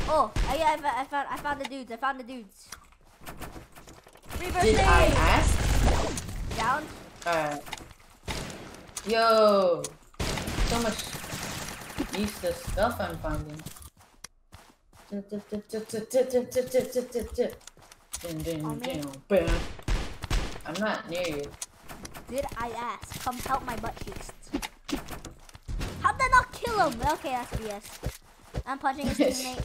Oh, yeah, I found the dudes. I found the dudes. Reverse Did I ask? Down. Alright. Yo, so much useless stuff I'm finding. I'm not near you. Did I ask? Come help my butt cheeks. How'd that not kill him? Okay, that's BS. I'm punching his teammate.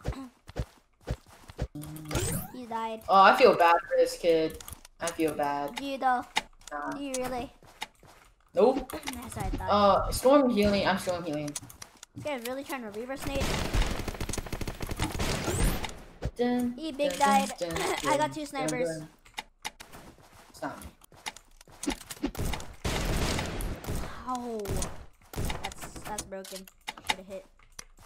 He died. Oh, I feel bad for this kid. I feel bad. Do you though? Nah. Do you really? Nope. That's what I thought. Storm healing. I'm storm healing. This guy's really trying to reverse nade. Dun, He big dun, died. dun, dun, I got 2 snipers. dun, dun. It's not me. Oh, that's broken. Should have hit.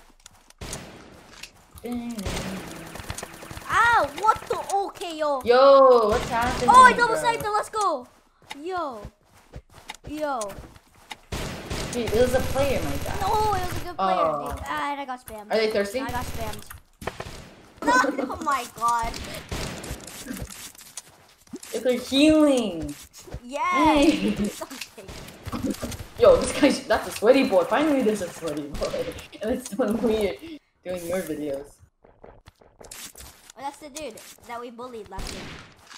Ow! What the? Okay, yo. Yo, what's happening? Oh, I double sniped him. Let's go. Yo. Dude, it was a player, my guy. No, it was a good player. Dude. And I got spammed. Are they thirsty? I got spammed. No, oh my god. If they're healing. Yeah. Hey. Yo, this guy's, that's a sweaty boy. Finally, there's a sweaty boy. And it's when we're doing your videos. Oh, that's the dude that we bullied last year.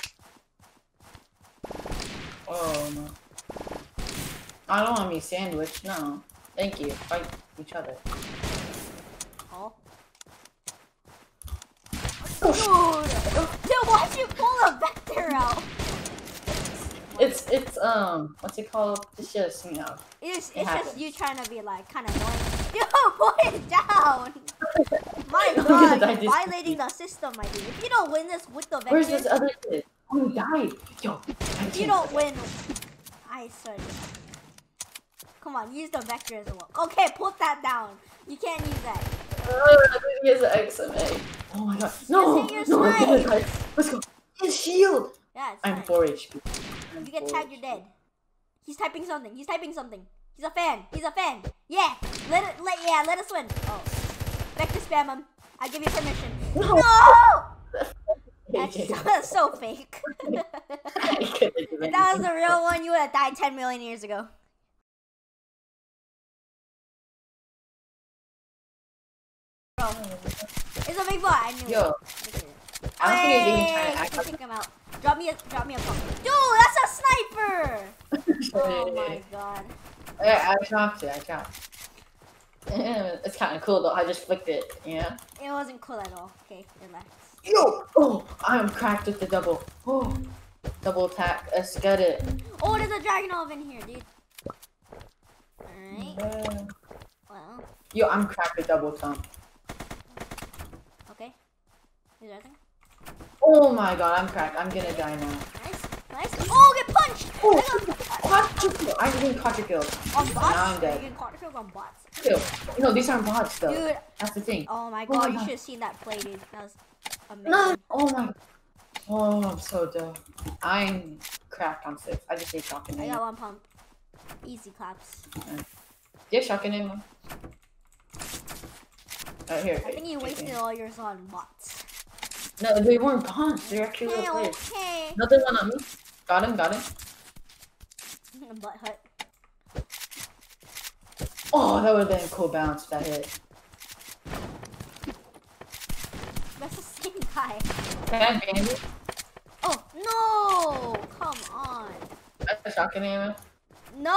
Oh, no. I don't want me sandwich. No. Thank you. Fight each other. Oh. Dude, why'd you pull a vector out? It's what's it called? It's just, you know. It's just you trying to be like kind of annoying. Yo, put it down. My god, you're violating the system, my dude. If you don't win this with the vector. Where's this other kid? Oh, he died. Yo. If you don't win, I said. Come on, use the vector as well. Okay, put that down. You can't use that. He has an XMA. Oh my god. No! No, I'm gonna die. Let's go. His shield! Yeah, it's I'm fine. 4 HP. If you get tagged, you're dead. He's typing something. He's typing something. He's a fan. He's a fan. Yeah. Let us win. Oh. Vector spam him. I give you permission. No! That's so fake. If that was the real one, you would have died 10 million years ago. Bro. It's a big bot. I knew Yo. it. I don't think he's even trying to act Take him out. Drop me a pump. Dude, that's a sniper! Oh my god. Yeah, I chopped it. It's kind of cool though. I just flicked it. Yeah. It wasn't cool at all. Okay, relax. Yo! Oh, I'm cracked with the double. Oh, double attack. Let's get it. Oh, there's a dragon orb in here, dude. Alright. Well. Yo, I'm cracked with double thump. Okay. Is there anything? Oh my god, I'm cracked. I'm gonna die now. Nice. Oh, get punched! Oh, quadra kill. I'm getting quadra kills. On bots? Now I'm dead. You're getting quadra kills on bots. No, these aren't bots though. Dude. That's the thing. Oh my god, you should have seen that play, dude. That was amazing. No. Oh my. Oh, I'm so dumb. I'm cracked on 6. I just ate shotgun I ammo. got 1 pump. Easy claps. Yeah, shotgun ammo. Here. I think you wasted all yours on bots. No, they weren't bots. They're actually real players. Okay. Another one on me. Got him. Butt hut. Oh, that would have been a cool bounce if that hit. That's the same guy. Can I ban it? Oh, no! Come on. That's a shotgun ammo. No!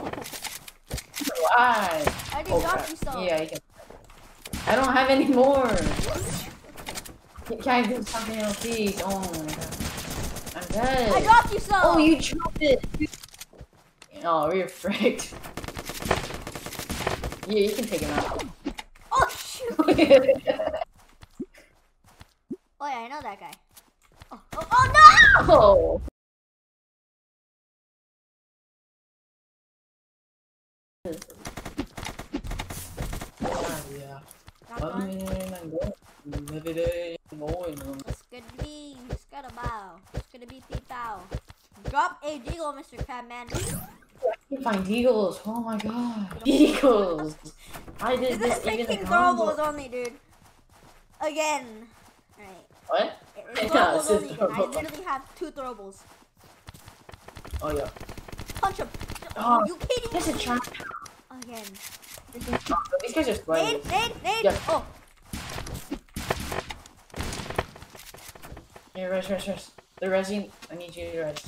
Why? I did drop you some. Yeah, you can. I don't have any more. Can I do something else, please? Oh my god. I'm dead. I dropped you some. Oh, you dropped it. Oh, we're fricked. Yeah, you can take him out. Oh, shoot. Oh, yeah, I know that guy. Oh no! Oh. Yeah. It's good to be. It's gotta bow. It's gonna be bow. Drop a deagle, Mr. Crabman. I can find eagles. Oh my god. Eagles. I did this This even making a combo. throwables only, dude. Again. Alright. What? Throwables only again. I throwables. literally have 2 throwables. Oh yeah. Punch him. Oh, You kidding there's a me? trap. Again. These guys are splitting. Nade. Yeah. Oh. Yeah, rest. They're resing. I need you to rest.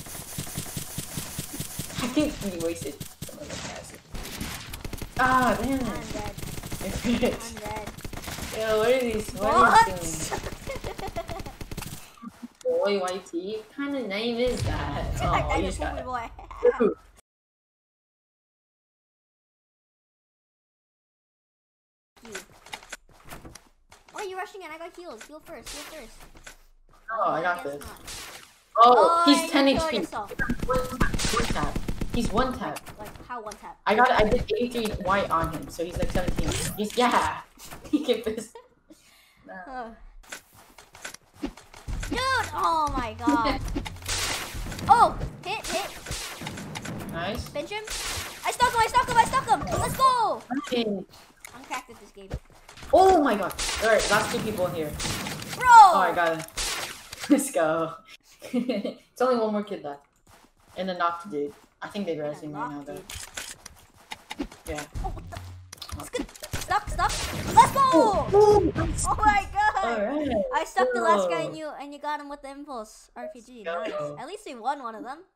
I think we wasted some of the acid. Ah, damn I'm it. dead. I'm I'm dead. Yo, what are these? What are these doing? Boy, YT? What kind of name is that? Oh, I you just just got got it. boy. Ooh. Why are you rushing in? I got heals. Heal first. Oh, I got guess this. not. Oh, and he's 10 you killed HP. yourself. One tap. He's one tap. Like how one tap? I did 83 white on him, so he's like 17. He's, yeah. He can pissed. No. Dude! Oh my god. Oh! Hit. Nice. Bench him. I stuck him! Let's go! Okay. I'm cracked at this game. Oh my god. Alright, last 2 people here. Bro! Oh, I got it. Let's go. It's only one more kid left. And the knocked dude. I think they're resting right now, though. Yeah. Oh, what the? Stop! Let's go! Oh, Oh my god! alright. I stuck the last guy and you got him with the impulse RPG. Let's Nice. go. At least we won one of them.